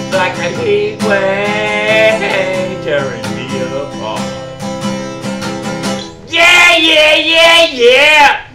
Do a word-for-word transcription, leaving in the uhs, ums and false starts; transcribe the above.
like a heat wave tearing me apart. Yeah, yeah, yeah, yeah!